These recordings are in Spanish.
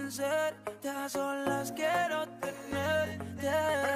convencerte, a solas quiero tenerte.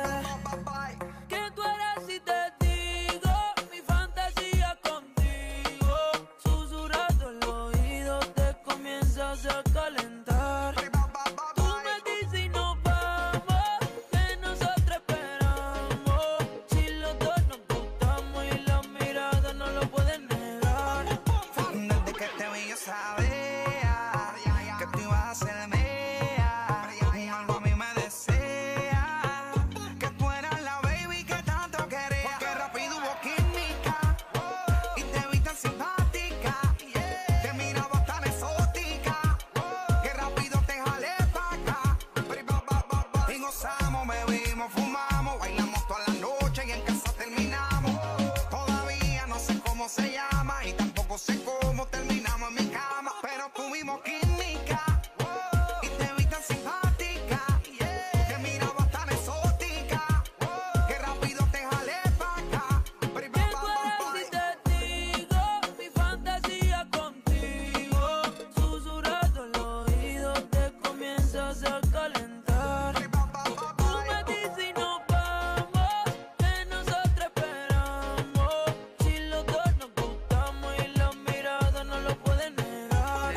Que tú eres y te digo, mi fantasía contigo. Susurrando el oído te comienzas a calentar. Tú me dices y nos vamos, que nosotros esperamos. Si los dos nos gustamos y la mirada no lo pueden negar. Desde que te vi yo sabía que tú ibas a ser mía. Algo a mí me desea que tú eras la baby que tanto quería. Porque rápido hubo química y te vi tan simpática. Te miraba tan exótica que rápido te jalé pa' acá. Y gozamos, bebimos, fumamos, bailamos toda la noche y en casa terminamos. Todavía no sé cómo se llama y tampoco sé cómo terminamos en mi cama, pero tuvimos química y te vi tan simpática. Te miraba tan exótica que rápido te jalé pa' acá. Que tú eres y te digo, mi fantasía contigo. Susurrando el oído te comienzas a calentar. Tú me dices y nos vamos, que nosotros esperamos. Si los dos nos gustamos y la mirada no lo pueden negar.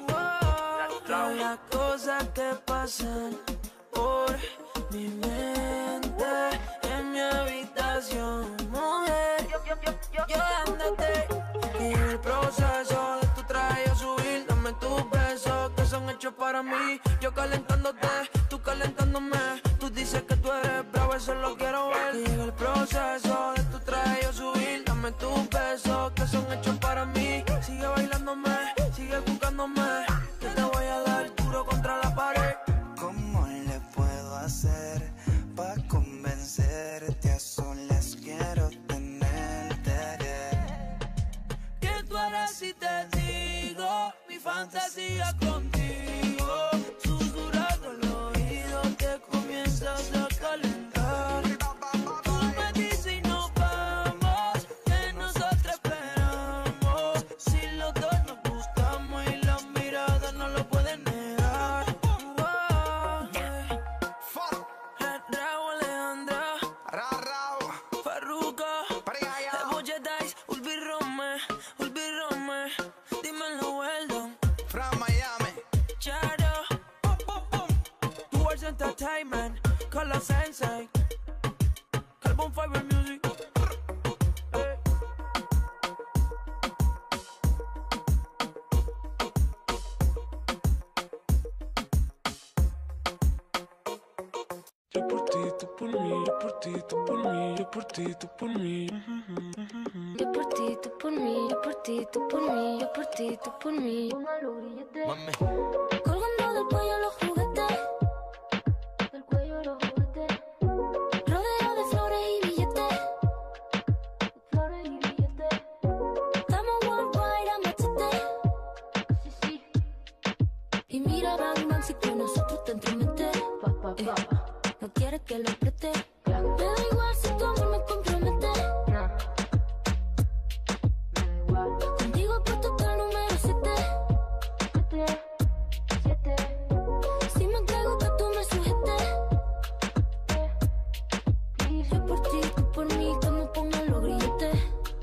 Wow, las cosas que pasan por mi mente en mi habitación, mujer. Yo dándote y en el proceso de tu traje a subir, dame tus besos que son hechos para mí. Yo calentándote, tú calentándome. Tú dices que tú eres bravo, eso lo quiero ver. Y en el proceso de tu traje a subir, dame tus besos que son hechos para mí. Sigue bailándome, sigue buscándome, que te voy a dar duro contra la pared. ¿Cómo le puedo hacer pa' convencerte? A solas quiero tenerte. Que tú eres y te digo, mi fantasía contigo. Susurrando el oído te comienzas a calentar. Tú me dices y nos vamos, que nosotros esperamos. Si los dos nos gustamos y la mirada no lo pueden negar. Wow. Raúl Alejandra, Farruko, Boya Dice, Ulvi Rome, dímelo, Weldon, From Miami. Charo, Towards Entertainment, Color Sensei, Carbon Fiber Music. Yo por ti, tú por mí, yo por ti, tú por mí, yo por ti, tú por mí. Yo por ti, tú por mí, yo por ti, tú por mí, yo por ti, tú por mí. Póngalo grillete. Colgando del cuello los juguetes, del cuello los juguetes. Rodeo de flores y billetes, de flores y billetes. Estamos worldwide a machete, sí, sí. Y mira, bang, bang, si con nosotros te entromete. No quieres que lo preste. Me da igual si tu amor me compromete. Contigo puesto hasta el número 7. Si me entrego que tú me sujetes. Yo por ti, tú por mí, que me pongan los grilletes.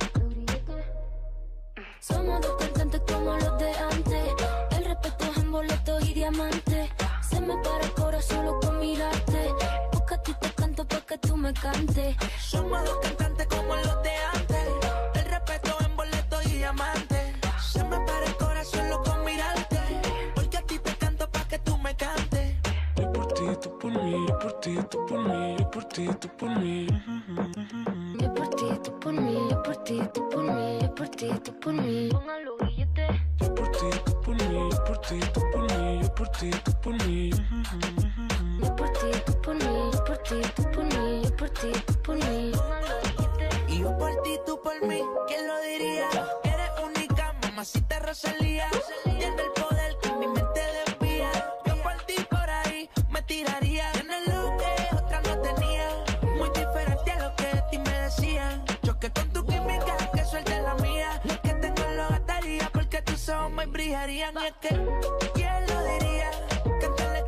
Somos dos cantantes como los de antes. El respeto es en boletos y diamantes. Se me para el corazón solo con mirarte. Porque a ti te canto pa' que tú me cantes. Somos dos cantantes como los de antes. El respeto en boleto y diamante. Se me para el corazón solo con mirarte. Porque a ti te canto pa' que tú me cantes. Yo por ti, tú por mí, yo por ti, tú por mí, yo por ti, tú por mí. Yo por ti, tú por mí, yo por ti, tú por mí, yo por ti, tú por mí. Póngalo grillete. Yo por ti, tú por mí, yo por ti, tú por mí, yo por ti, tú por mí. Yo por ti, tú por mí, yo por ti, tú por mí, yo por ti, tú por mí. Póngalo grillete. Y yo por ti, tú por mí, ¿quién lo diría? Eres única, mamacita Rosalía. Tiene el poder que mi mente desvía. Yo por ti por ahí me tiraría. Tienes lo que otra no tenía. Muy diferente a lo que de ti me decían. Choque con tu química, que suelte la mía. Lo que tengo lo gastaría porque tus ojos me brillarían. Y es que, ¿quién lo diría? Que te le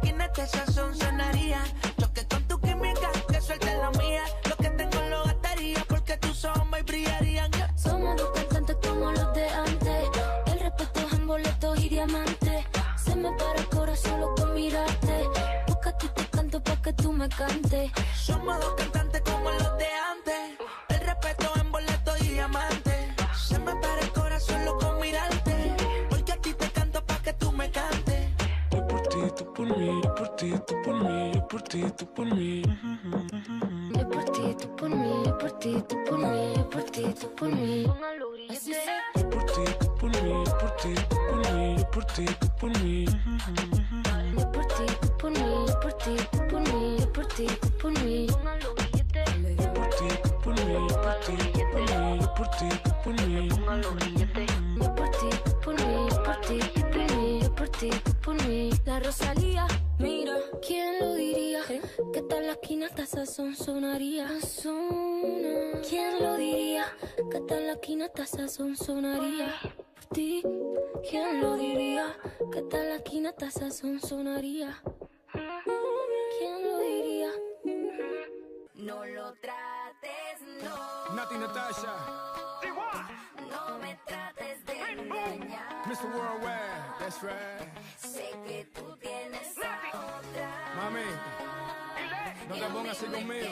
ese sazón sonaría. Choque con tu química, que suelte la mía. Lo que tengo lo gastaría porque tus ojos me brillarían. Somos dos cantantes como los de antes. El respeto es en boletos y diamantes. Se me para el corazón solo con mirarte. Busca a ti te canto pa' que tú me cantes. Somos dos cantantes como los de antes. El respeto en boletos y diamantes. Se me para el corazón solo con mirarte. Porque a ti te canto pa' que tú me cantes. Yo por ti, tú por mí, yo por ti, tú por mí, yo por ti, tú por mí. Yo por ti, tú por mí, yo por ti, tú por mí, yo por ti, tú por mí. Así sea. Yo por ti, tú por mí, yo por ti, tú por mí, yo por ti, tú por mí. Yo por ti, tú por mí, yo por ti, tú por mí, yo por ti, tú por mí. Yo por ti, tú por mí, yo por ti, tú por mí, yo por ti, tú por mí. Yo por ti, tú por mí, yo por ti, tú por mí, yo por ti, tú por mí. La Rosalía, mira, ¿quién lo diría? Que tal la esquina hasta sazón sonaría. ¿Quién lo diría? Que tal la esquina hasta sazón sonaría. Por ti, ¿quién lo diría? Que tal la esquina hasta sazón sonaría. ¿Quién lo diría? No lo trates, no. Nati Natasha, No me trates de engañar. Mr. Worldwide, that's right. Sé que tú tienes a otra. Mami, no te pongas así conmigo.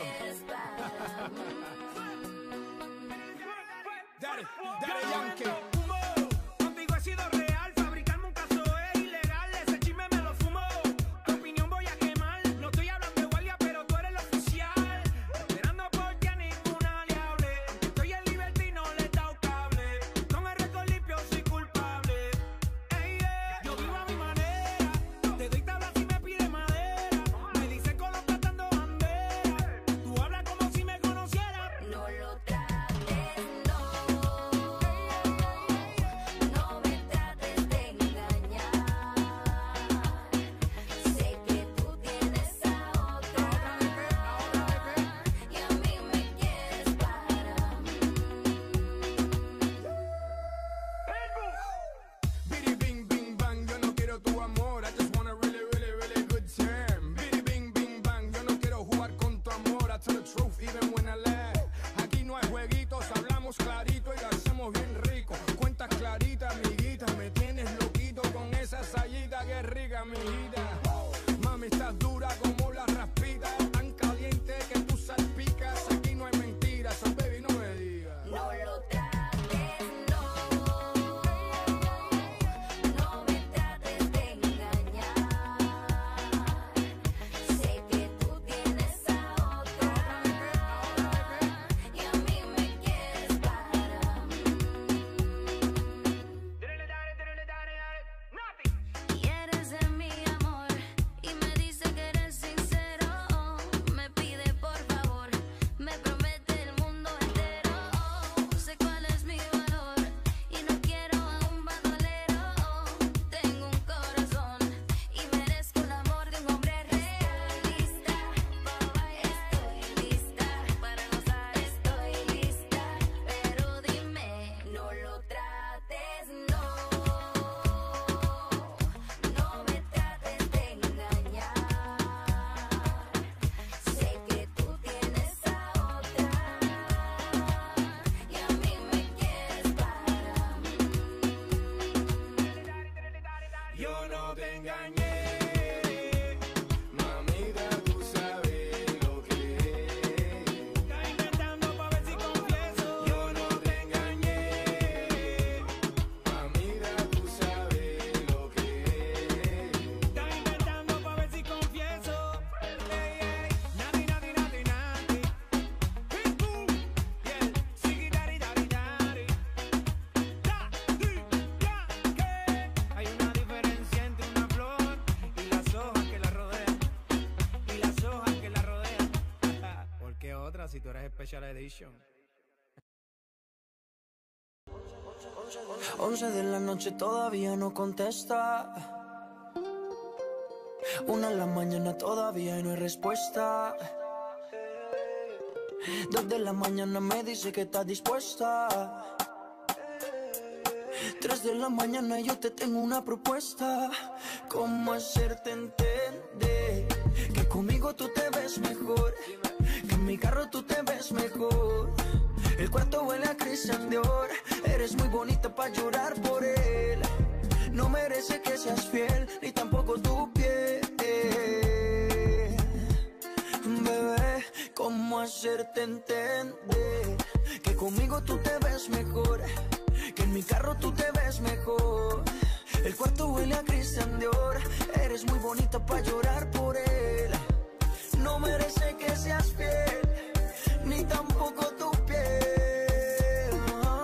Daddy Yankee. Contigo he sido real, fabricarme un caso es ilegal. Ese chisme me lo fumo, tu opinión voy a quemar. No estoy hablando de guardia, pero tú eres el oficial. Esperando porque a ninguna le hable. Estoy en libertad y no le he dado cable. Con el récord limpio soy culpable. Ey, yo vivo a mi manera. Te doy tablas si me pide madera. Me dicen Colo tratando bandera. Tú hablas como si me conocieras. No lo trates, no. No me trates de engañar. Sé que tú tienes a otra. Y a mí me quieres para mí. Biddy bing bing bang, yo no quiero tu amor. I just want a really, really, really good time. Biddy bing bing bang, yo no quiero jugar con tu amor. I tell the truth even when I lie. Aquí no hay jueguitos, hablamos clarito y lo hacemos bien rico. Cuentas claritas, amiguita, me tienes loquito con esa sayita que es rica, amiguita. Mami, estás dura como la raspita, tan caliente que tú salpicas. Aquí no hay mentiras, so baby, no me digas. No lo trates, no. No me trates de engañar. Sé que tú tienes a otra. Y a mí me quieres para mí. Quieres ser mi amor y me dice que eres sincero. Me pide por favor, me promete el mundo entero. Sé cuál es mi valor y no quiero a un bandolero. Tengo un corazón y merezco el amor de un hombre realista. Estoy lista para gozar, estoy lista. Pero dime, no lo trates, no. No me trates de engañar. Sé que tú tienes a otra. Y a mí me quieres para mí. Yo no te engañé, mamita, tú sabes lo que es. Estás inventando pa' ver si confieso. Yo no te engañé, mamita, tú sabes lo que es. Estás inventando pa' ver si confieso. Nati, nati, nati, nati. Pitbull, yeah. Sigi, dari, dari, dari. Hay una diferencia entre una flor y las hojas que la rodean. Y las hojas que la rodean. ¿Por qué otra si tú eres Special Edition? 11 de la noche todavía no contesta. 1 de la mañana todavía y no hay respuesta. 2 de la mañana me dice que está dispuesta. 3 de la mañana y yo te tengo una propuesta. ¿Cómo hacerte entender que conmigo tú te ves mejor, que en mi carro tú te ves mejor. El cuarto huele a Christian Dior, eres muy bonita pa' llorar por él. No merece que seas fiel, ni tampoco tu piel. Bebé, ¿cómo hacerte entender que conmigo tú te ves mejor, que en mi carro tú te ves mejor? El cuarto huele a Christian Dior, eres muy bonita pa' llorar por él. No merece que seas fiel, ni tampoco tu piel.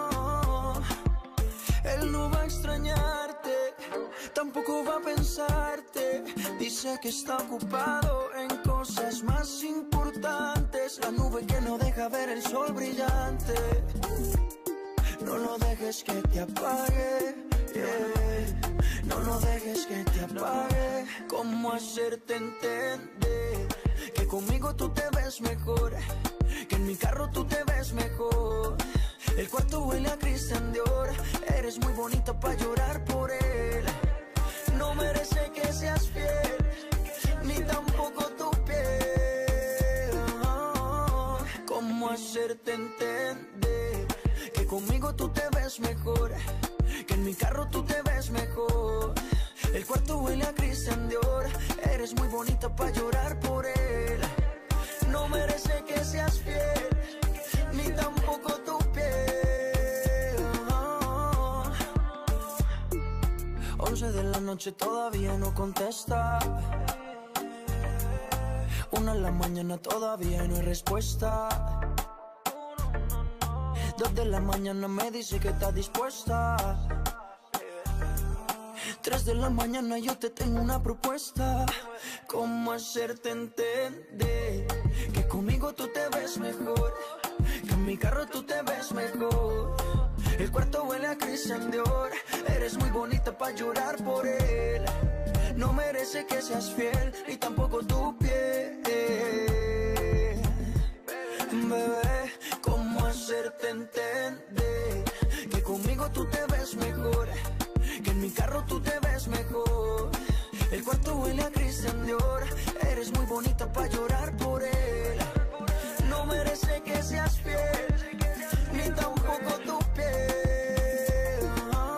Él no va a extrañarte, tampoco va a pensarte. Dice que está ocupado en cosas más importantes. La nube que no deja ver el sol brillante. No lo dejes que te apague, yeah. No lo dejes que te apague. ¿Cómo hacerte entender que conmigo tú te ves mejor, que en mi carro tú te ves mejor? El cuarto huele a Christian Dior, eres muy bonita pa' llorar por él. No merece que seas fiel, ni tampoco tu piel. ¿Cómo hacerte entender que conmigo tú te ves mejor, que en mi carro tú te ves mejor? El cuarto huele a Christian Dior, eres muy bonita pa' llorar por él. No merece que seas fiel, ni tampoco tu piel. 11 de la noche todavía no contesta. 1 de la mañana todavía no hay respuesta. 2 de la mañana me dice que está dispuesta. 3 de la mañana yo te tengo una propuesta. ¿Cómo hacerte entender que conmigo tú te ves mejor, que en mi carro tú te ves mejor? El cuarto huele a Christian Dior, eres muy bonita pa' llorar por él. No merece que seas fiel, ni tampoco tu piel. Bebé, ¿cómo hacerte entender que conmigo tú te ves mejor, que en mi carro tú te ves mejor? El cuarto huele a Christian Dior, eres muy bonita pa' llorar por él. No merece que seas fiel, ni tampoco tu piel.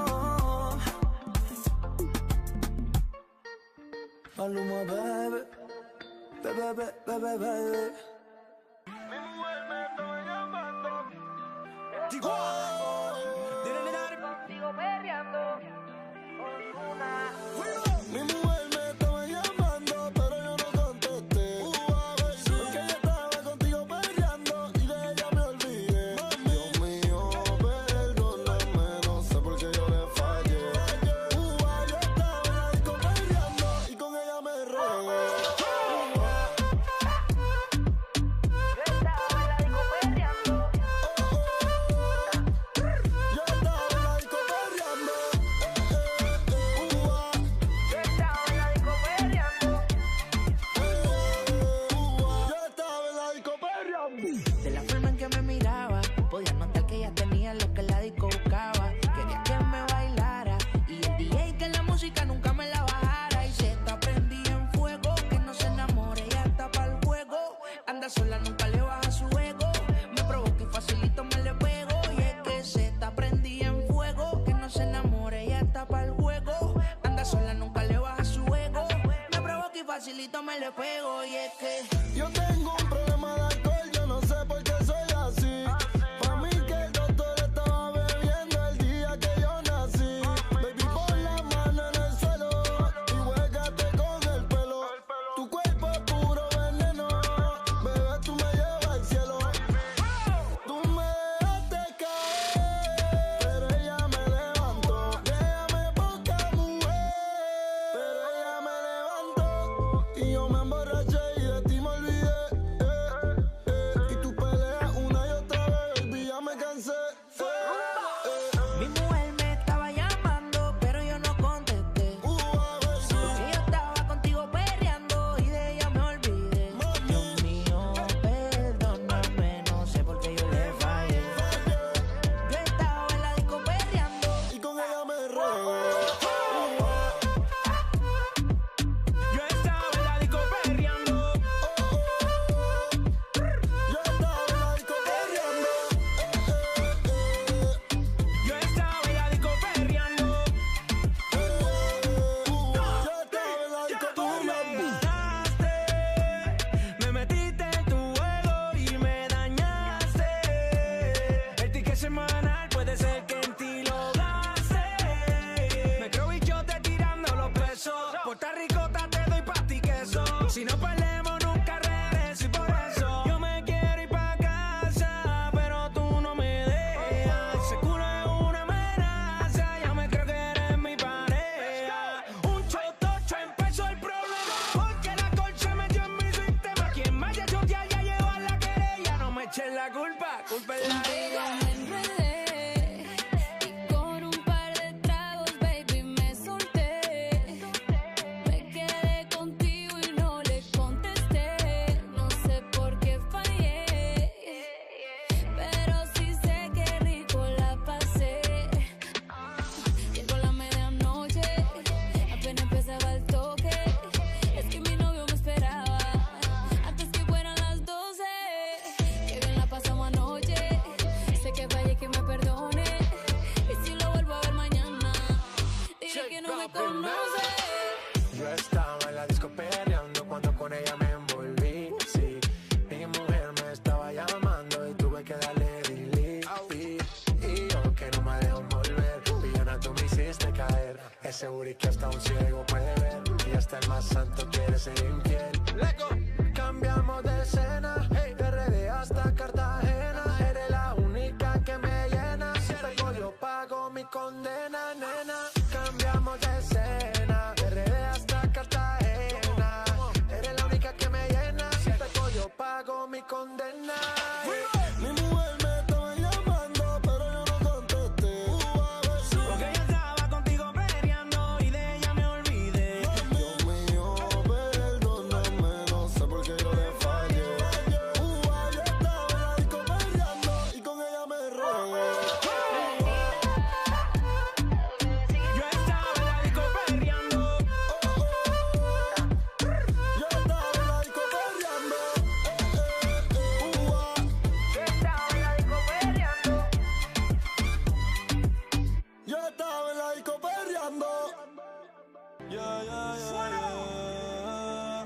Maluma, baby, baby, baby, baby. Mi mujer me está llamando. Digo, Sigo perreando. Mi mujer me estaba llamando, pero yo no contesté. Porque yo estaba contigo perreando y de ella me olvidé. Dios mío, perdóname, no sé por qué yo le fallé. Yo estaba en la disco perreando y con ella me regué. De la forma en que me miraba, podía notar que ella tenía lo que la disco buscaba. Quería que me bailara y el DJ que la música nunca me la bajara. Y se está prendida en fuego, que no se enamore, ella está pa'l juego. Anda sola, nunca le baja su ego. Me provoca y facilito me le pego. Y es que se está prendida en fuego, que no se enamore, ella está pa'l juego. Anda sola, nunca le baja su ego. Me provoca y facilito me le pego. Y es que Yo tengo un problema de alcohol, yo no sé por qué soy así. Pa' mí que el doctor estaba bebiendo el día que yo nací. Baby, pon la mano en el suelo y juégate con el pelo. Tu cuerpo es puro veneno, bebé, tú me llevas al cielo. Tú me dejaste caer, pero ella me levantó. Déjame poca mujer, pero ella me levantó. Y yo me emborraché y de ti me olvidé. Y tú peleas una y otra vez, baby, ya me cansé. mi mujer me estaba llamando, pero yo no contesté. Y yo estaba contigo perreando y de ella me olvidé. Dios mío, perdóname, no sé por qué yo le fallé. Yo estaba en la disco perreando. Y con ella me regué. Yo estaba en la disco perreando. sé. Yo estaba en la disco peleando cuando con ella me envolví. Sí, mi mujer me estaba llamando y tuve que darle delete. Y yo que no me dejo volver, villana tú me hiciste caer. Ese booty que hasta un ciego puede ver, y hasta el más santo quiere ser infiel. Cambiamos de escena, de RD hasta Cartagena. Eres la única que me llena, si pego yo pago mi condena, nena. Cambiamos de escena, de RD hasta Cartagena. Eres la única que me llena, si pego yo pago mi condena. Mi mujer me estaba llamando, pero yo no contesté. Porque yo estaba contigo peleando y de ella me olvidé. Dios mío, perdóname, no sé por qué yo le fallé. Yo estaba en la disco peleando y con ella me regué. Yo estaba en la disco perreando. Yo estaba en la disco peleando. Yo estaba en la disco perreando. Yeah, yeah, yeah, yeah.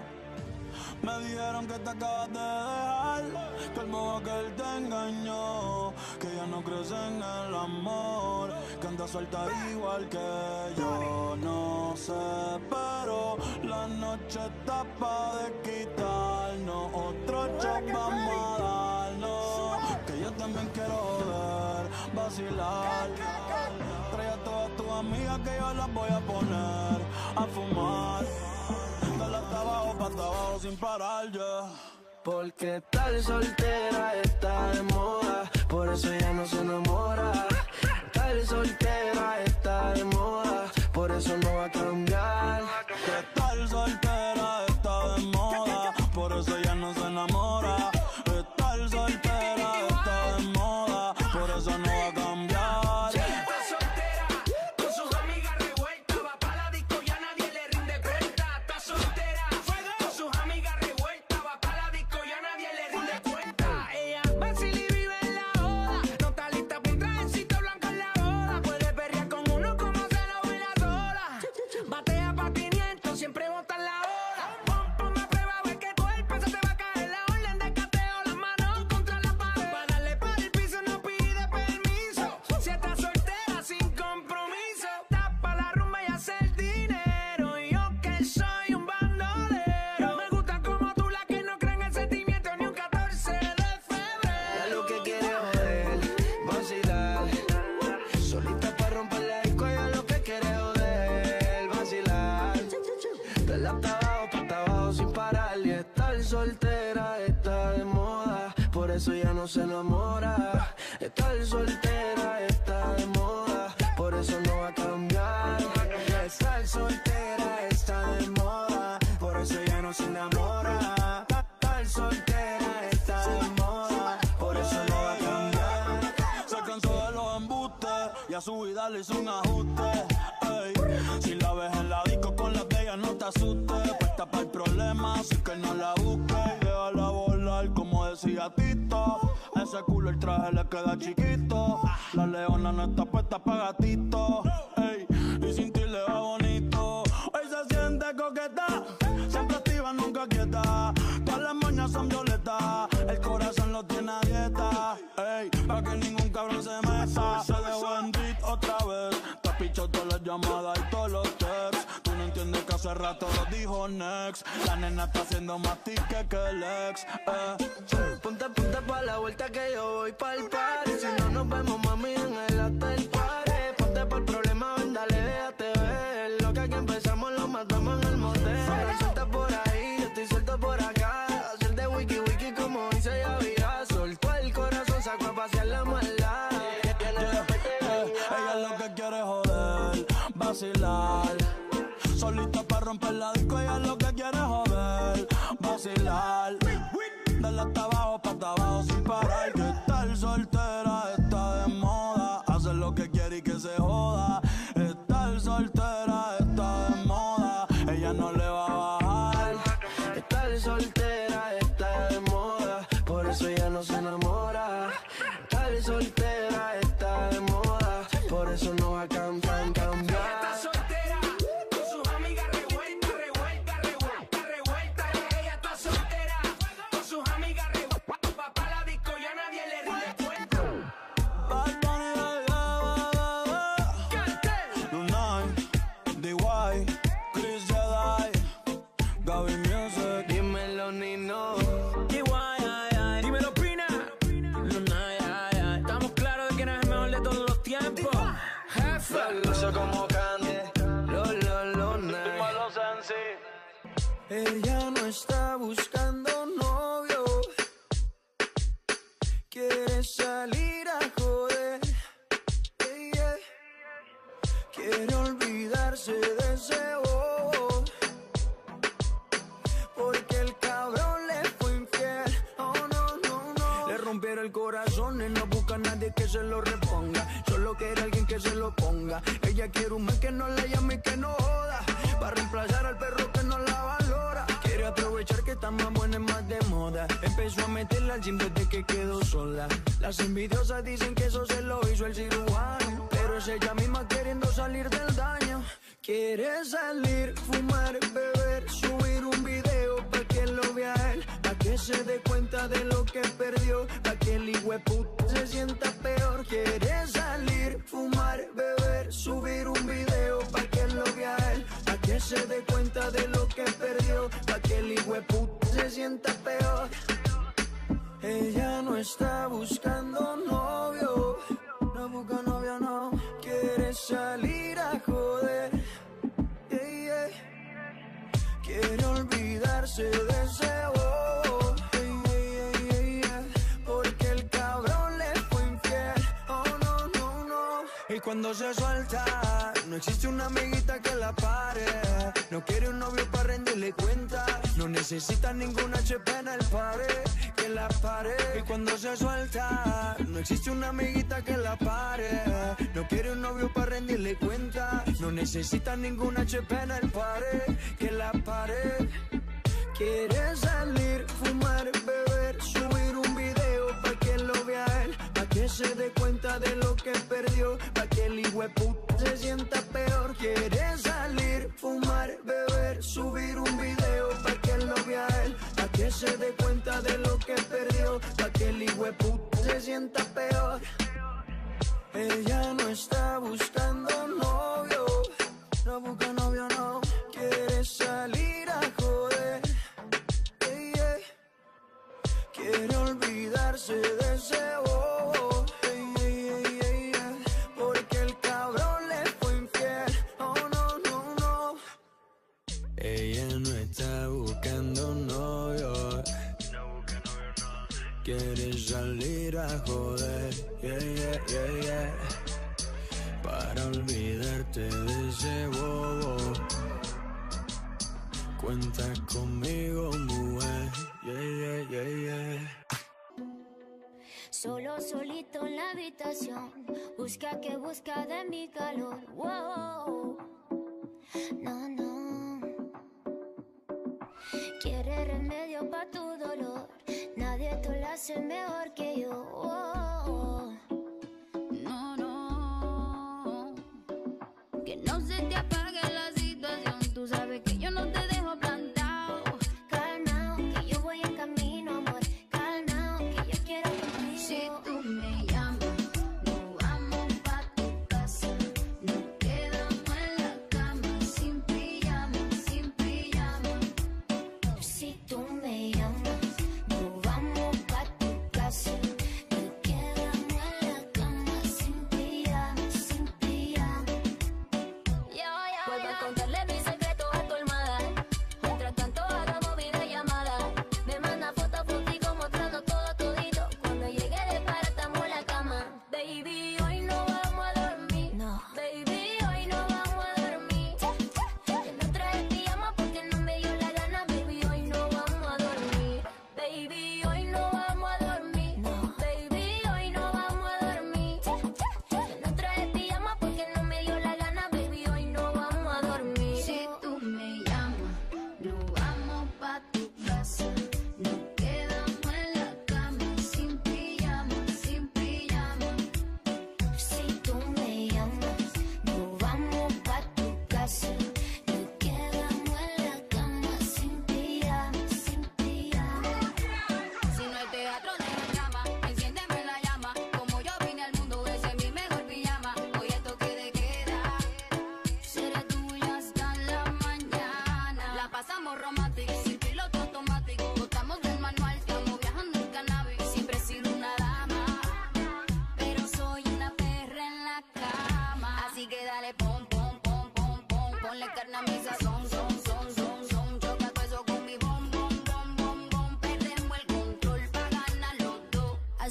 Me dijeron que te acabas de dejar, que el bobo aquel te engañó, que ya no crees en el amor, que andas suelta igual que yo. No sé, pero la noche está pa' de quitarnos, otro shot vamos a darnos, que yo también quiero joder, vacilar. Trae a todas tus amigas que yo las voy a poner a fumar. Dale hasta abajo, pa' hasta abajo sin parar, yeah. Porque estar soltera está de moda, por eso ella no se enamora. Estar soltera está de moda, por eso no va a cambiar. Que estar soltera está de moda, por eso ella no se enamora. Estar soltera está de moda, por eso no va a cambiar. Está soltera, con sus amigas revueltas, va pa' la disco y a nadie le rinde cuenta. Está soltera, con sus amigas revueltas, va pa' la disco y a nadie le rinde cuenta. Ella vacila y vive en la joda, no está lista pa' un trajecito blanco en la boda. Puede perrear con uno como se lo baila sola. Batea pa' 500, siempre bota en la hora. Pon a prueba, ve que tu cuerpo se te va a caer. La orden de cateo, las manos contra la pared. Pa' darle pa' el piso no pide permiso. Si estás soltera sin compromiso, tapa la rumba y hace el dinero. Y yo que soy un bandolero, me gusta como tú, la que no cree en el sentimiento ni un 14 de febrero. Ya lo que quiere joder, vacilar. Solita pa' romper la disco, ya lo que quiere joder, vacilar. Dale hasta abajo, pa' hasta abajo sin parar. Y estar soltera está de moda, por eso ya no se enamora. Estar soltera está de moda, por eso no va a cambiar. Estar soltera está de moda, por eso ya no se enamora. Estar soltera está de moda, por eso no va a cambiar. Se cansó de los embustes y a su vida le hizo un ajuste. Ey, si la ves en la disco con las bellas no te asustes, puesta para el problema, así que no la busques y déjala volar como decía Tito. Ese culo el traje le queda chiquito, la leona no está puesta pa' gatito. Ey, y sin ti le va bonito. Hoy se siente coqueta, siempre activa, nunca quieta. Todas las moñas son violetas, el corazón lo tiene a dieta. Ey, pa' que ningún cabrón se meta. Se dejó en beat otra vez, te ha pichado todas las llamadas y todos los texts. Tú no entiendes que hace rato lo dijo next. La nena está haciendo más tique que el ex. Ponte pa' la vuelta que yo voy pa'l party. Si no nos vemos, mami, en el hotel party. Ponte pa'l problema, ven, dale, déjate ver. Lo que aquí empezamos lo matamos en el motel. Suelta por ahí, yo estoy suelto por acá. Hacer de wiki wiki como dice Yavira. Soltó el corazón, sacó a pasear la maldad. Ella lo que quiere es joder, vacilar. Solita pa' romper la disco, ella lo que quiere es joder, vacilar. Dale hasta abajo, pa' hasta abajo sin parar. Que estar soltera está de moda, hacer lo que quiere y que se joda. Estar soltera está de moda, ella no le va a bajar. Estar soltera está de moda, por eso ella no se enamora. Estar soltera está de moda, por eso no va a cambiar. Está soltera, con sus Fonsi. Ella no está buscando novio, quiere salir a joder, yeah. Quiere olvidarse de ese bobo, porque el cabrón le fue infiel. Oh no, no, no. Le rompieron el corazón y no busca a nadie que se lo reponga, solo quiere alguien que se lo ponga. Ella quiere un man que no la llame y que no joda, para reemplazar al perro que no la valora. Quiere aprovechar que está más buena y más de moda. Empezó a meterla al gym desde que quedó sola. Las envidiosas dicen que eso se lo hizo el cirujano, pero es ella misma queriendo salir del daño. Quiere salir, fumar, beber, subir un video pa' que lo vea él, pa' que se dé cuenta de lo que perdió, pa' que el hijueputa se sienta peor. Quiere salir, fumar, beber, subir un video pa' que lo vea él, pa' que se dé cuenta de lo que perdió, pa' que el hijueputa se sienta peor. Ella no está buscando novio, no busca novio, no. Quiere salir a joder, yeah, yeah. Quiere olvidarse de ese bobo, yeah, yeah, yeah. Porque el cabrón le fue infiel. Oh no, no, no. Y cuando se suelta, no existe una amiguita que la pare. No quiere un novio para rendirle cuenta, no necesita ningún HP en el pared que la pare. Y cuando se suelta, no existe una amiguita que la pare. No quiere un novio para rendirle cuenta, no necesita ningún HP en el pared que la pare. Quiere salir, fumar, beber, subir un video pa' que lo vea él, pa' que se dé cuenta de lo que perdió, pa' que el hijueputa se sienta peor. Quiere salir, fumar, beber, subir un video pa' que lo vea él, pa' que se dé cuenta de lo que perdió, pa' que el hijueputa se sienta peor. Ella no está buscando novio, no busca novio, no. Quiere salir a joder, yeah, yeah. Quiere olvidarse de ese bobo, yeah, yeah, yeah, yeah. Porque el cabrón le fue infiel. Oh no, no, no. Ella no está buscando novio, quiere salir a joder, yeah, yeah, yeah, yeah. Para olvidarte de ese bobo, cuenta conmigo, mujer, yeah, yeah, yeah, yeah. Solo, solito en la habitación, busca que busca de mi calor. Wow, no, no. Quiere remedio pa' tu dolor, nadie te lo hace mejor que yo. Wow. No, no. Que no se te apague la situación, tú sabes que yo no te dejo plantado. Calmao, que yo voy en camino, amor. Calmao, que yo quiero contigo. Si tú me llamas, nos vamos pa' tu casa. Nos quedamos en la cama, sin pijama, sin pijama. Si tú me llamas, nos vamos pa' tu casa.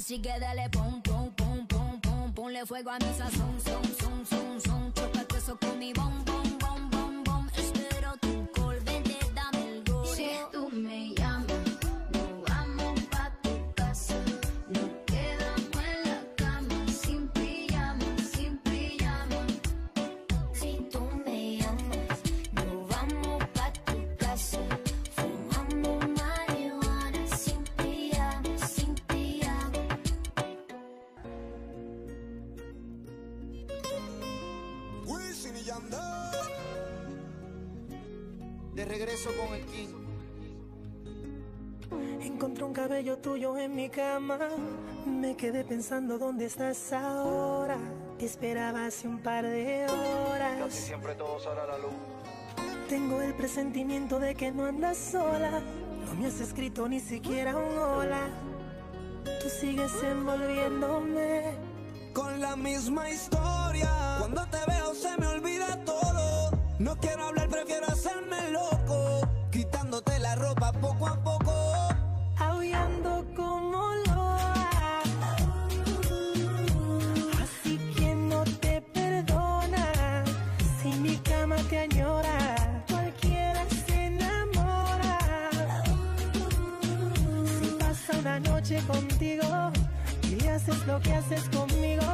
Así que dale pum, pum, pum, pum, pum. Ponle fuego a mi sazón, son, son, son, son. Chócate eso con mi bom, bom, bom, bom, bom. Espero tu call, vente, dame el gol. Si tú me llamas, nos vamos pa' tu casa. Nos quedamos en la cama, sin pijama, sin pijama. Si tú me llamas, nos vamos pa' tu casa. Fumamos marihuana, sin pijama, sin pijama. Wisin y Yandel. De regreso con el King. Encontré un cabello tuyo en mi cama. Me quedé pensando dónde estás ahora. Te esperaba hace un par de horas. Casi siempre todo sale a la luz. Tengo el presentimiento de que no andas sola. No me has escrito ni siquiera un hola. Tú sigues envolviéndome Con la misma historia. Cuando te veo se me olvida todo. No quiero hablar, prefiero hacerme loco. Quitándote la ropa poco a poco. aullando como loa. Así que no te perdona. Si mi cama te añora, cualquiera se enamora. Si pasa una noche contigo y haces lo que haces conmigo,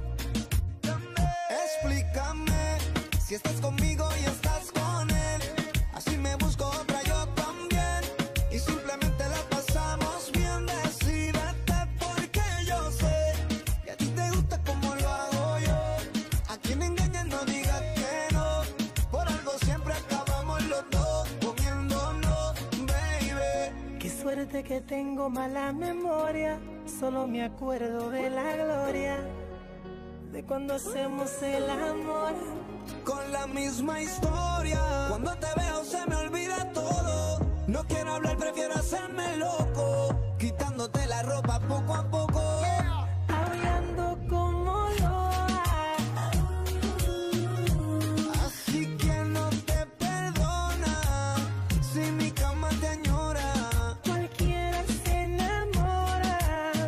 Explícame si estás conmigo y estás con él. Así me busco otra yo también. Y simplemente la pasamos bien. Decídete porque yo sé que a ti te gusta como lo hago yo. A quien engaña no diga que no. Por algo siempre acabamos los dos comiéndonos, baby. qué suerte que tengo mala memoria. Solo me acuerdo de la gloria de cuando hacemos el amor. Con la misma historia. Cuando te veo se me olvida todo. No quiero hablar, prefiero hacerme loco. Quitándote la ropa poco a poco. Aullando como loa. Así que no te perdona. Si mi cama te añora. Cualquiera se enamora.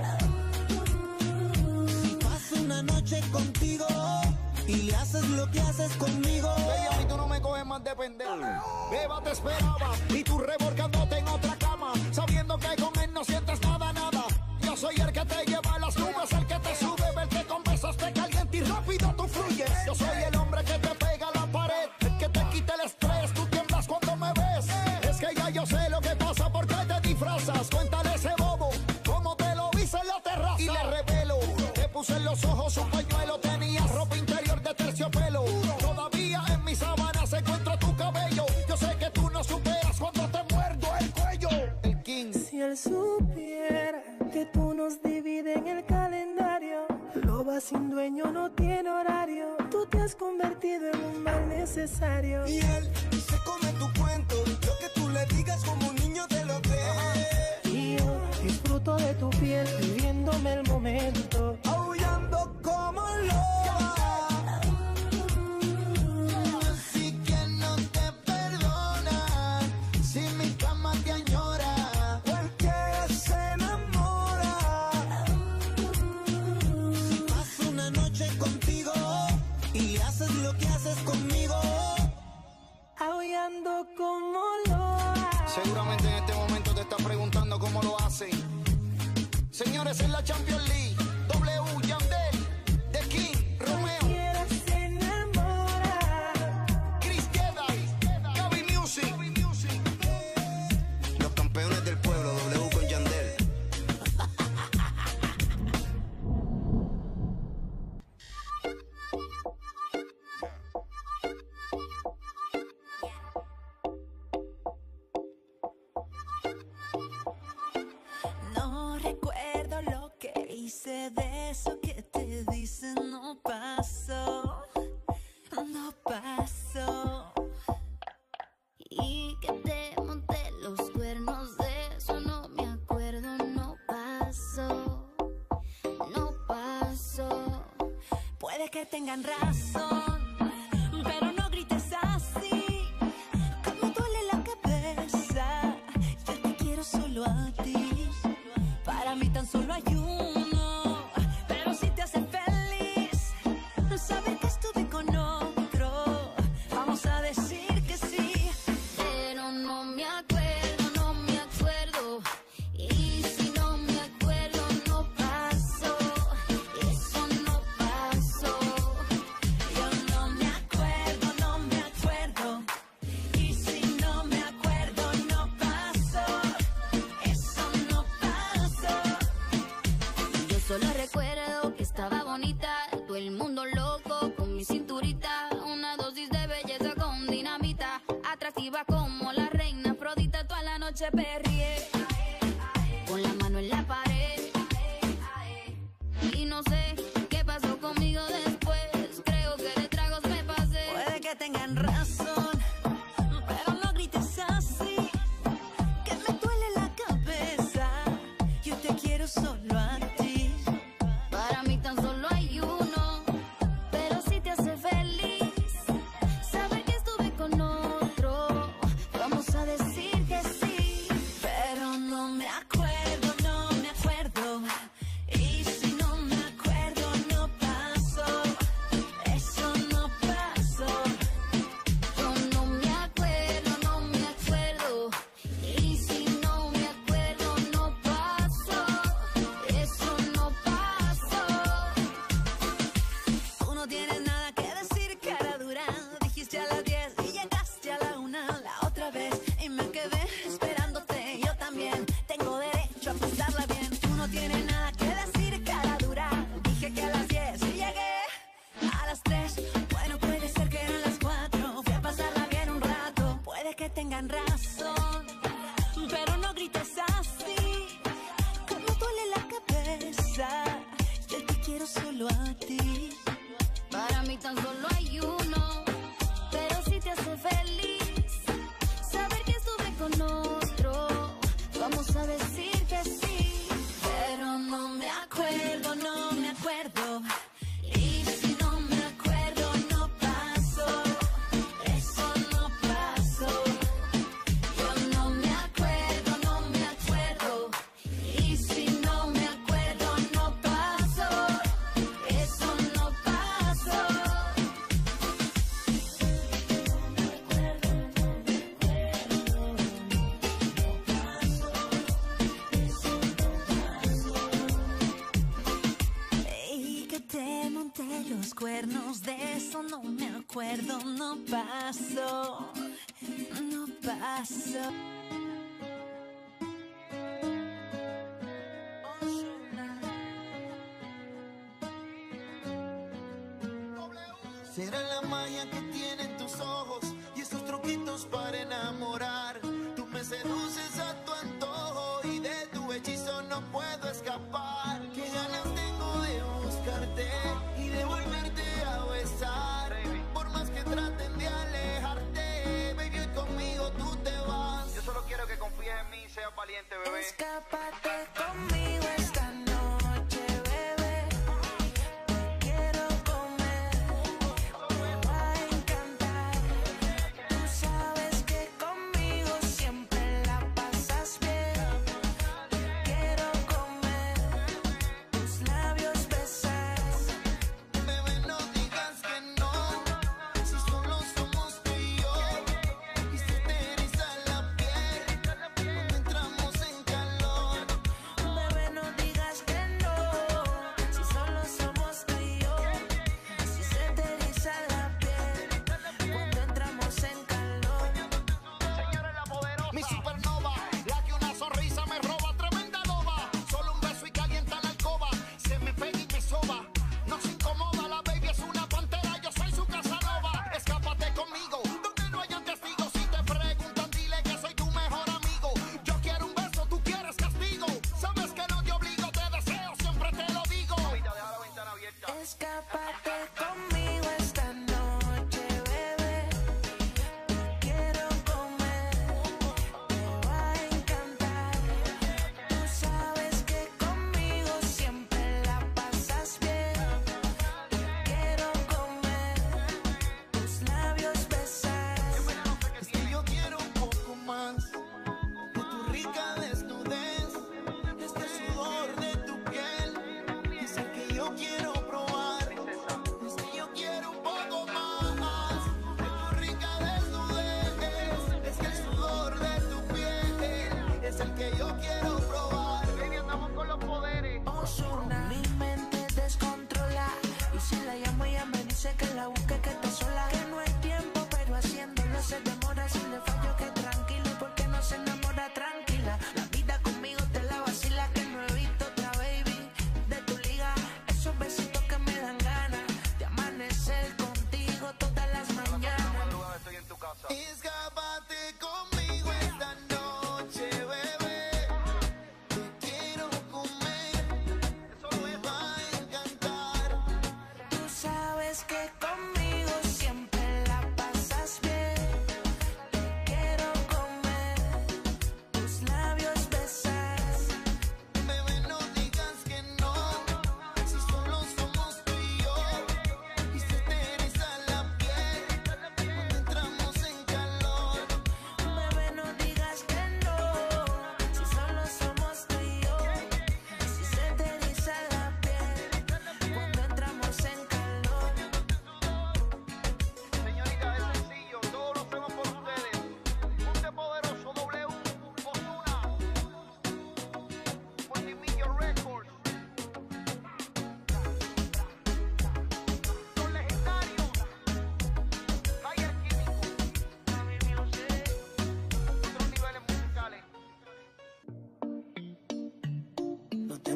Si paso una noche contigo y le haces lo que haces conmigo. Bella, y tú no me coges más de pendejo. Beba te esperaba y tú revolcándote en otra cama, sabiendo que con él no sientes nada, nada. Yo soy el que te lleva a las nubes, el que te sube, verte con besos, te calienta y rápido tú fluyes. Yo soy el hombre que te pega a la pared, el que te quita el estrés, tú tiemblas cuando me ves. Es que ya yo sé lo que pasa porque te disfrazas. Cuéntale a ese bobo cómo te lo hice en la terraza. Y le revelo, te puse en los ojos un pañuelo, tenías ropa interior de terciopelo. Todavía en mis sábanas encuentro tu cabello. Yo sé que tú no superas cuando te muerdo el cuello. El King. Si él supiera que tú nos divides en el calendario, loba sin dueño no tiene horario. Tú te has convertido en un mal necesario. Y él se come tu cuento. Lo que tú le digas como un niño te lo cree. Y yo disfruto de tu piel, viviéndome el momento. Aullando como loba. Así que no te perdona. Si mi cama te añora. Cualquiera se enamora. Si paso una noche contigo y le haces lo que haces conmigo. Aullando como loa. Seguramente en este momento te estás preguntando cómo lo hacen. Señores, en la Champions League, W, Yandel, The King, Romeo, Cualquiera se enamora. Chris Queda, Gaby Music. Los campeones del pueblo, W con Yandel. No recuerdo lo que hice, de eso que te dicen no pasó, no pasó. Y que te monté los cuernos, de eso no me acuerdo, no pasó, no pasó. Puede que tengan razón, pero no grites así, que me duele la cabeza. Yo te quiero solo a ti, para mí tan solo hay uno. como la reina Afrodita toda la noche perrié, con la mano en la pared. Y no sé qué pasó conmigo después, creo que de tragos me pasé. Puede que tengan razón, pero no grites así, que me duele la cabeza. Yo te quiero solo a ti. Para mí tan solo hay uno, pero si te hace feliz saber que estuve con otro, vamos a decir que sí. Pero no me acuerdo, no me acuerdo. Y si no me acuerdo, no pasó. Eso no pasó. Yo no me acuerdo, no me acuerdo. Y si no me acuerdo, no pasó. Eso no pasó. Tú no tienes nada que decir, cara dura. Dijiste a las 10 y llegaste a la 1 la otra vez. Y me quedé esperándote. Yo también tengo derecho a pasarla bien. Tú no tienes nada que decir, cara dura. Dije que a las 10 y llegué a las 3. Bueno, puede ser que eran las 4. Fui a pasarla bien un rato. Puede que tengan razón, pero no grites así, que me duele la cabeza. Yo te quiero solo a ti. Para mí tan solo hay uno, pero si te hace feliz saber que estuve con otro, vamos a decir que sí. Pero no me acuerdo, no me acuerdo. Y si no me acuerdo, no pasó. Eso no pasó. Yo no me acuerdo, no me acuerdo. Y si no me acuerdo, no pasó. Eso no pasó. Y que te monté los cuernos, de eso no me acuerdo, no pasó, no pasó. Será la magia que tienen tus ojos y esos truquitos para enamorar. Tú me seduces a tu antojo y de tu hechizo no puedo escapar. Qué ganas tengo de buscarte y de volverte a besar. Por más que traten de alejarte, baby, hoy conmigo tú te vas. Yo solo quiero que confíes en mí y seas valiente, bebé. Escápate conmigo esta noche, bebé. Te quiero comer, me va a encantar. Tú sabes que conmigo siempre la pasas bien. Te quiero comer, tus labios besar. Bebé, no digas que no, si solo somos tú y yo. Y se te eriza la piel cuando entramos en calor. Bebé, no digas que no, si solo somos tú y yo. Si se te eriza la piel cuando entramos en calor. Señores, la poderosa. Mi supernova, la que una sonrisa me roba, tremenda loba. Solo un beso y calienta la alcoba. Se me pega y me soba. No se incomoda, la baby es una pantera, yo soy su casanova. Escápate conmigo, donde no hayan testigos. Si te preguntan, dile que soy tu mejor amigo. Yo quiero un beso, tú quieres castigo. Sabes que no te obligo, te deseo, siempre te lo digo. Mamita, deja la ventana abierta. Escápate conmigo esta noche, bebé. Te quiero comer, me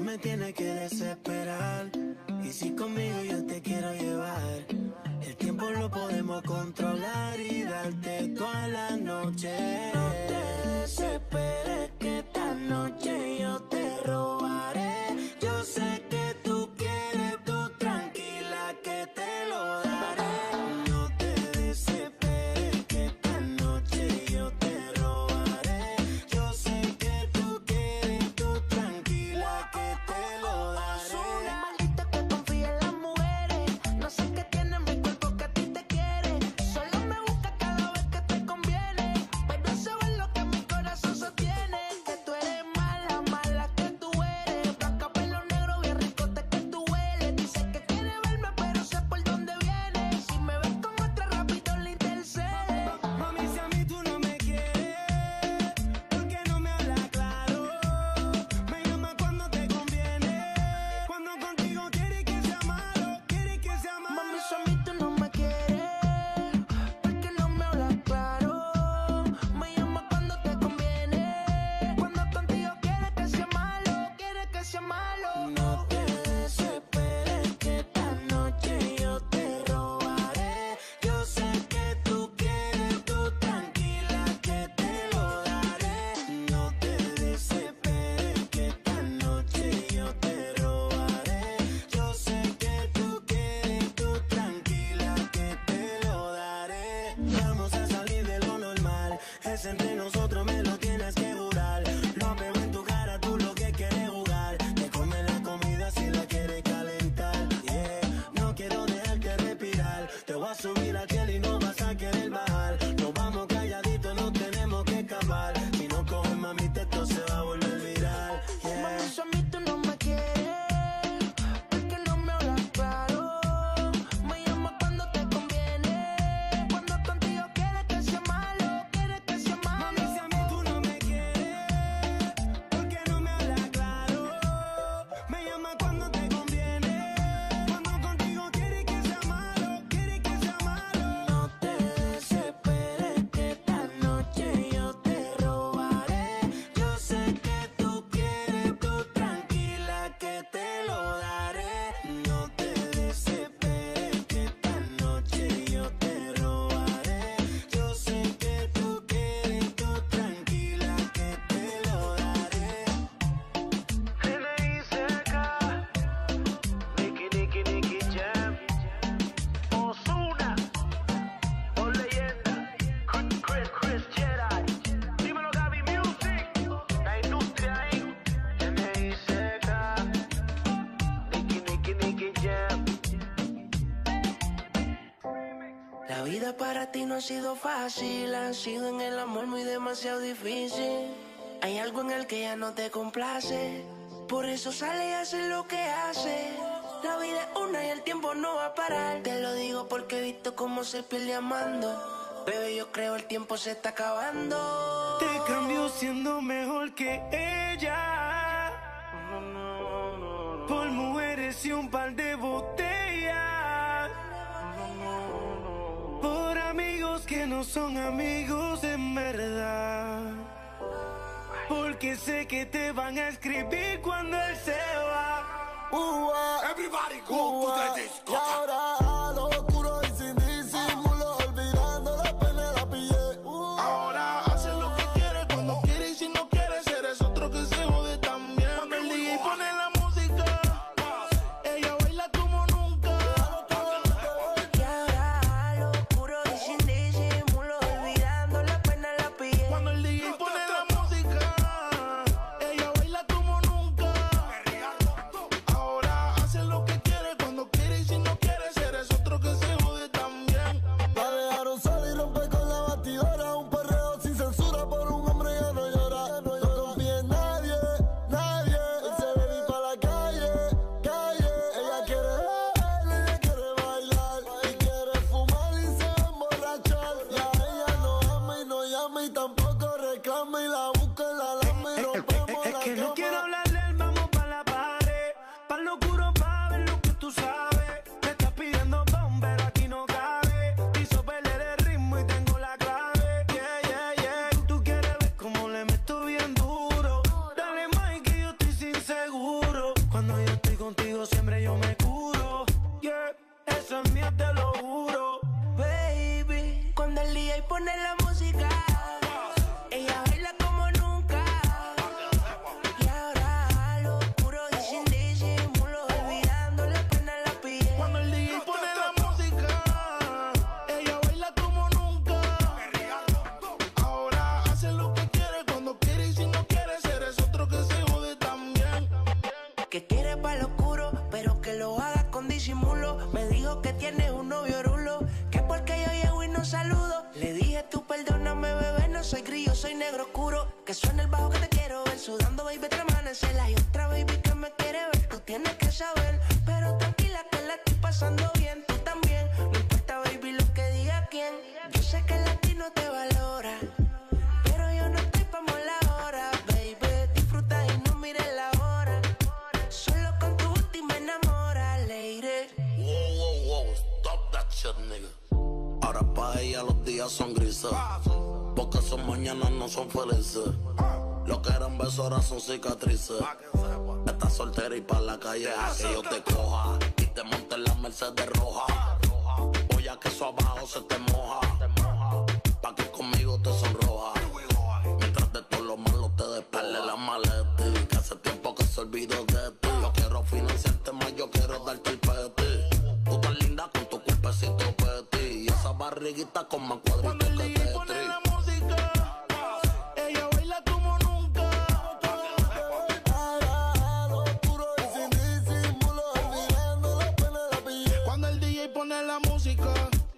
me tienes que desesperar. Y si conmigo yo te quiero llevar, el tiempo lo podemos controlar y darte toda la noche. No te desesperes que esta noche yo te robaré. Yo sé que tú quieres, tú tranquila que te lo daré. No te desesperes que esta noche yo te robaré. Yo sé que tú quieres, tú tranquila que te lo daré. Soy una maldita que confía en las mujeres. No sé qué tiene en mi cuerpo que a ti te quiere. Solo me busca cada vez que te conviene. Pero sabes lo que mi corazón sostiene. Que tú eres mala, mala que tú eres. Blanca, pelo negro, bien ricote que tú hueles. Dice que quiere verme, pero sé por dónde viene. Si me ves con otra, rápido le intercede. Mami, si a mí tú no me quieres, ¿por qué no me hablas claro? Me llama cuando te conviene, cuando contigo quieres que sea malo, quieres que sea malo. Mami, si a mí tú no me quieres, ¿por qué no me hablas claro? Me llama cuando te conviene, cuando contigo quieres que sea malo, quieres que sea malo. No te desesperes que esta noche yo te robaré. Yo sé que tú quieres, tú tranquila que te lo daré. No te desesperes que esta noche yo te robaré. Yo sé que tú quieres, tú tranquila que te lo daré. Vamos a salir de lo normal, es entre nosotros, me lo tienes que jurar. Lo veo en tu cara, tú lo que quieres jugar. Te comes la comida si la quieres calentar. Yeah, no quiero dejarte respirar. Te voy a subir al cielo y no vas a querer bajar. Nos vamos calladitos, no tenemos que escapar. Si no coges mamita, esto se va a volver viral. Yeah. Mami, si a mí tú no me quieres, ¿por qué no me hablas claro? Me llama cuando te conviene, cuando contigo quieres que sea malo, quieres que sea malo. Mami, si a mí tú no me quieres, ¿por qué no me hablas claro? Me llama cuando te conviene, cuando contigo quieres que sea malo, quieres que sea malo. No te desesperes que esta noche yo te robaré. Yo sé que tú quieres, tú tranquila que te lo daré. No te desesperes que esta noche yo te robaré. Yo sé que tú quieres, tú tranquila que te lo daré. N.I.C.K. Nicky Jam, Ozuna, Por Leyenda, Chris Jedi, dímelo Gaby Music, la industria ahí. N.I.C.K. Nicky Jam. La vida para ti no ha sido fácil, ha sido en el amor muy demasiado difícil. Hay algo en el que ya no te complace, por eso sale y hace lo que hace. La vida es una y el tiempo no va a parar. Te lo digo porque he visto cómo se pierde amando. Bebé, yo creo el tiempo se está acabando. Te cambio siendo mejor que ella, por mujeres y un par de botellas, por amigos que no son amigos en verdad, porque sé que te van a escribir cuando él se va. Everybody go to the disco. Y ahora a lo oscuro y sin disimulo, olvidando la pena la pillé. Ahora haces lo que quieres cuando quieres y si no quieres eres otro que se jode también. Cuando el DJ pone la música, ella baila como nunca. Y ahora a lo oscuro y sin disimulo, olvidando la pena la pillé. Cuando el DJ pone la música, ella baila como nunca. Ahora haces lo que quieres cuando quieres y si no quieres eres otro que se jode también. La dejaron salir y romper con la batidora. Un perreo sin censura por un hombre que no llora. No confía en nadie, nadie. Él se ve ir para la calle, calle. Ella quiere beber, ella quiere bailar y quiere fumar y se va a emborrachar. Ya ella no ama y no llama y tampoco reclama y la busca en la lama y rompemos la Que no cama. quiero hablarle, vamos pa' la pared, pa' lo oscuro pa' ver lo que tú sabes. Me estás pidiendo pon, pero aquí no cabe. Hizo perder el ritmo y tengo la clave. Yeah. Tú quieres ver cómo le meto bien duro. Dale más que yo estoy sin seguro. negro oscuro, que suena el bajo que te quiero ver. Sudando, baby, te amanecer. Hay otra baby que me quiere ver. Tú tienes que saber, pero tranquila que la estoy pasando bien. Tú también, no importa, baby, lo que diga quién. Yo sé que el latino te valora, pero yo no estoy pa' mola ahora, baby. Disfruta y no mires la hora. Solo con tu booty me enamora, lady. Wow, stop that shit, nigga. Ahora pa' ella los días son grises, porque son mañanas no son felices. Lo que eran besos ahora son cicatrices. Estás soltera y pa' la calle a que yo te coja y te monte en la Mercedes roja. Voy a que eso abajo se te moja, pa' que conmigo te sonroja. Mientras de todo lo malo te despele la maleta, que hace tiempo que se olvidó de ti. Yo quiero financiarte más, yo quiero darte el peti. Tú tan linda con tu cuerpecito peti y esa barriguita con más cuadritos que te Pone la música, ella baila como nunca. A lo oscuro y sin disimulo, olvidando la pena de la piel. Cuando el DJ pone la música,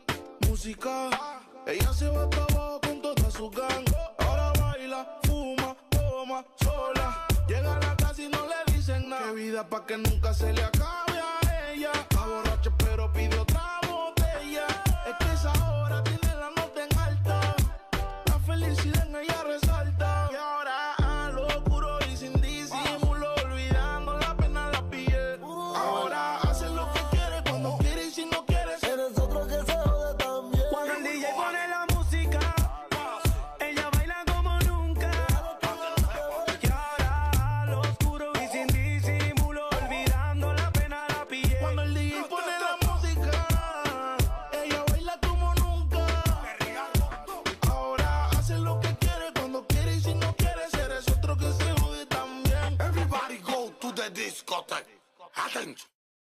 ella se va hasta abajo con toda su gang. Ahora baila, fuma, toma, sola. Llega a la casa y no le dicen nada. Qué vida pa' que nunca se le acabe a ella. Está borracha pero pide otra botella. Es que esa hora tiene la nota en alta. La felicidad en ella resalta. Y ahora a lo oscuro y sin disimulo, olvidando la pena la piel. Ahora hace lo que quiere, cuando quiere y si no quiere. Eres otro que se jode también. Cuando el DJ pone la música, ella baila como nunca. Y ahora a lo oscuro y sin disimulo, olvidando la pena la piel. Cuando el DJ pone la música, ella baila como nunca. Ahora hace lo que quiere, cuando quiere y si no quiere. Eres otro que se jode también. Everybody go to the discotheque. Attention.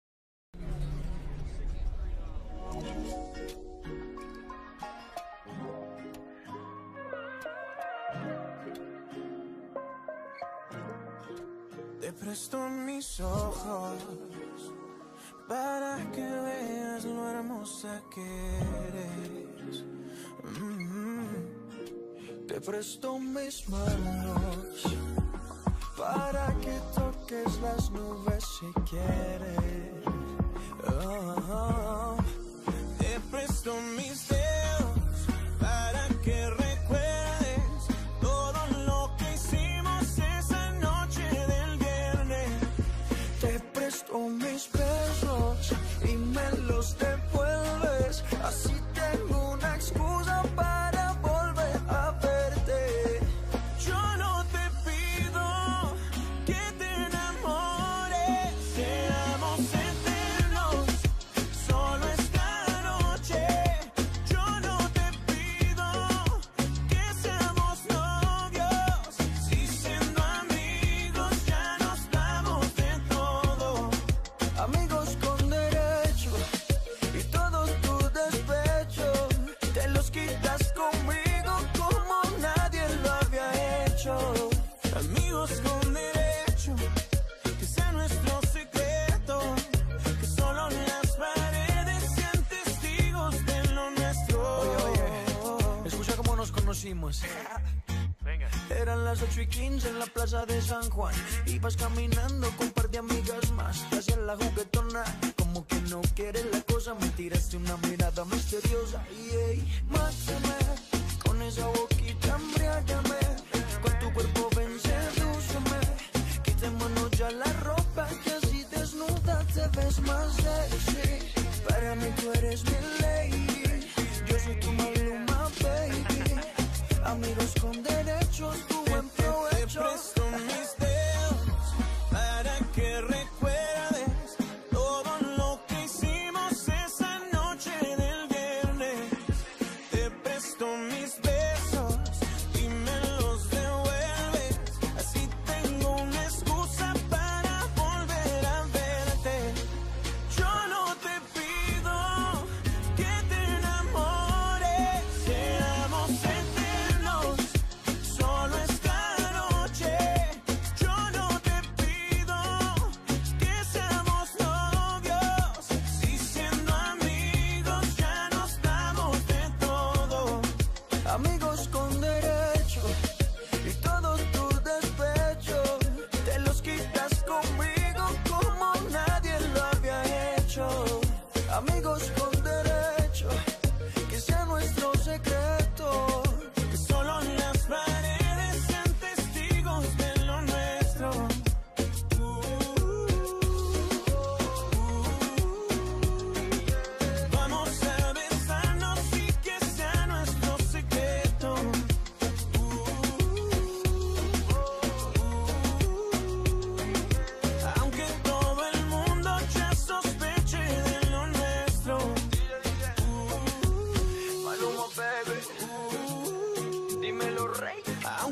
Te presto mis ojos para que veas lo hermosa que eres. Te presto mis manos para que toques las nubes si quieres. Te presto mis dedos para que recuerdes todo lo que hicimos esa noche del viernes. Te presto mis besos y me los devuelves. Así tengo una excusa para volver a verte. Yo no te pido que te enamores, seamos eternos, solo esta noche. Yo no te pido que seamos novios, si siendo amigos ya nos damos de todo. Amigos con derecho y todos tus despechos te los quitas conmigo como nadie lo había hecho. Amigos con derecho, que sea nuestro secreto, que solo las paredes sean testigos de lo nuestro. Oye, escucha cómo nos conocimos. Eran las 8:15 en la plaza de San Juan. Ibas caminando con un par de amigas más. Hacia la juguetona, como que no quieres la cosa. Me tiraste una mirada misteriosa. Mátame con esa boquita, embriágame. Con tu cuerpo ven, sedúceme. Quitémonos ya la ropa, que así desnuda te ves más sexy. Para mí tú eres mi lady, yo soy tu Maluma, baby. Amigos con derechos, tu buen provecho. Te presto mis dedos para que recuerdes todo lo que hicimos esa noche del viernes. Te presto mis besos y me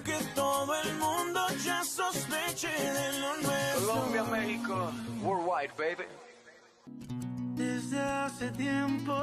aunque todo el mundo ya sospeche de lo nuestro. Colombia, México, worldwide, baby. Desde hace tiempo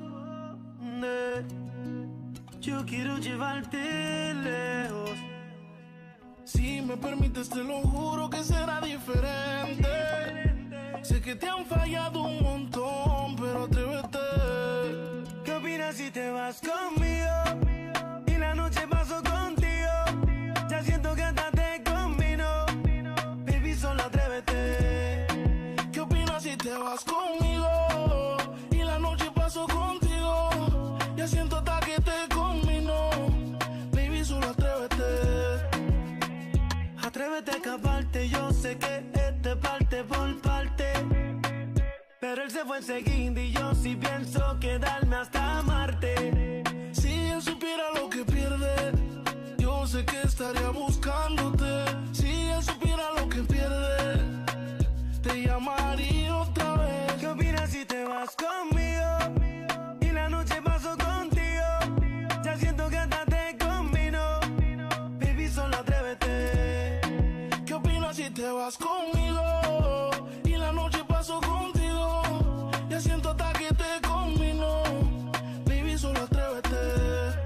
yo quiero llevarte lejos. Si me permites te lo juro que será diferente. Sé que te han fallado un montón, pero atrévete. ¿Qué opinas si te vas conmigo? Y la noche paso contigo. Ya siento que hasta te combino. Baby, solo atrévete. ¿Qué opinas si te vas conmigo? Y la noche paso contigo. Ya siento hasta que te combino. Baby, solo atrévete. Atrévete a escaparte, yo sé que este parte por parte. Pero él se fue enseguida y yo sí pienso quedarme hasta Marte. Si él supiera lo que pierde, yo sé que estaría buscándote. Si él supiera lo que pierde, te llamaría otra vez. ¿Qué opinas si te vas conmigo? Y la noche paso contigo. Ya siento que hasta te combino. Baby, solo atrévete. ¿Qué opinas si te vas conmigo? Y la noche paso contigo. Ya siento hasta que te combino. Baby, solo atrévete.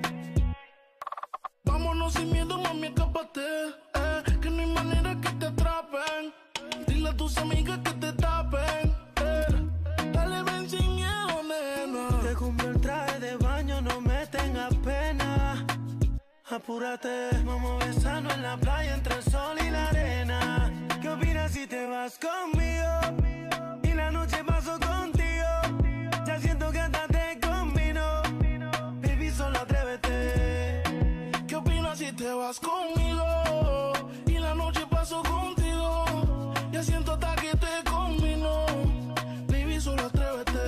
Vámonos sin miedo, mami, escápate. Que no hay manera que te atrapen. Dile a tus amigas que te tapen. Dale, ven sin miedo, nena. Te compré el traje de baño, no me tengas pena. Apúrate, vamos a besarnos en la playa entre el sol y la arena. ¿Qué opinas si te vas conmigo? Y la noche paso contigo. Ya siento que hasta te combino. Baby, solo atrévete. ¿Qué opinas si te vas conmigo? Y la noche paso contigo. Ya siento hasta que te combino. Baby, solo atrévete.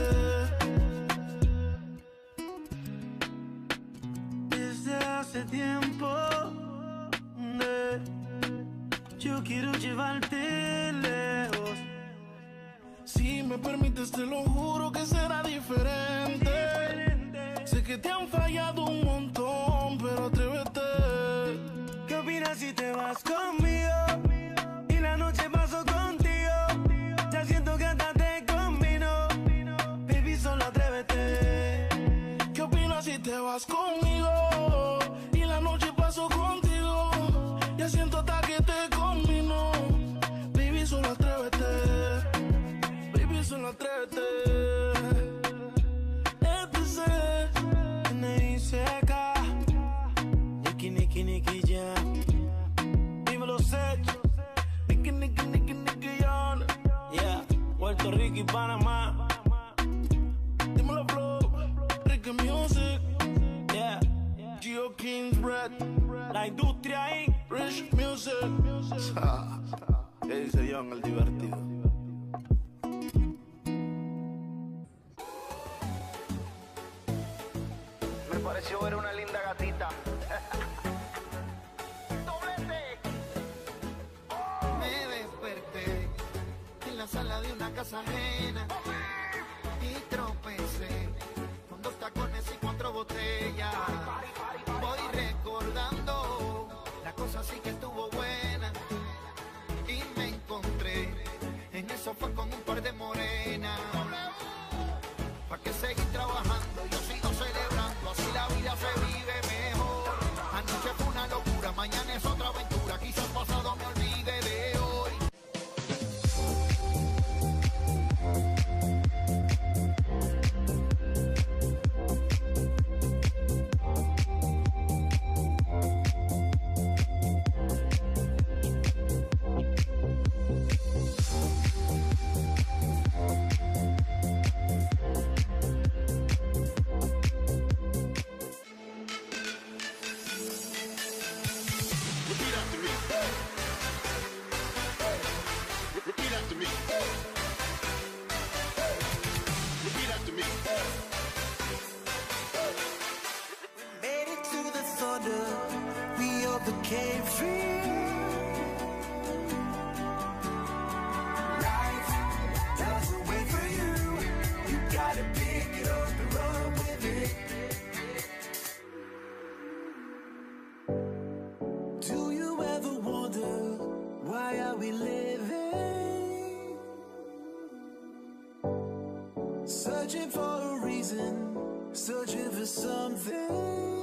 Desde hace tiempo yo quiero llevarte lejos. Si me permites te lo juro que será diferente. Sé que te han fallado un montón, pero atrévete. ¿Qué opinas si te vas conmigo? Y la noche paso contigo. Ya siento que hasta te combino. Baby, solo atrévete. ¿Qué opinas si te vas conmigo? Y la noche paso contigo. Ya siento hasta que te combino. Baby, solo atrévete. Baby, solo atrévete. N.I.C.K. Nicky Jam. Dímelo, Sech. Nicky Jam. Yeah, Puerto Rico y Panamá. Dímelo, Flow. Ricky Music. Yeah, Geo King's Bread. La industria Inc. Rich Music. ¿Qué dice John, el divertido? Me pareció ver una linda gatita. Me desperté en la sala de una casa ajena y tropecé con 2 tacones y 4 botellas. Voy recordando, la cosa sí que estuvo buena y me encontré en el sofá con un par de morenas. ¿Pa' qué seguir trabajando? Yo sigo celebrando, así la vida se vive mejor. Anoche fue una locura, mañana es otra aventura. Quizás pasado me olvide de hoy. Made it to the thunder, we overcame fear. Life doesn't wait for you, you gotta pick it up and run with it. why are we living? Searching for a reason, searching for something.